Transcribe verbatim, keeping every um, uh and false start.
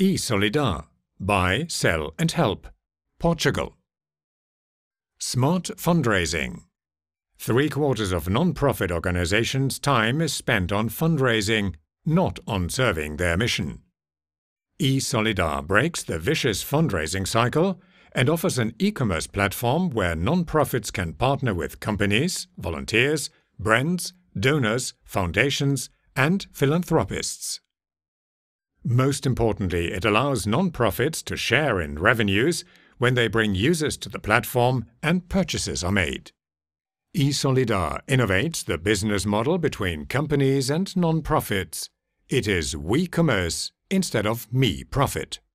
eSolidar. Buy, sell and help. Portugal. Smart fundraising. Three quarters of non-profit organizations' time is spent on fundraising, not on serving their mission. eSolidar breaks the vicious fundraising cycle and offers an e-commerce platform where non-profits can partner with companies, volunteers, brands, donors, foundations, and philanthropists. Most importantly, it allows non-profits to share in revenues when they bring users to the platform and purchases are made. eSolidar innovates the business model between companies and non-profits. It is we commerce instead of me profit.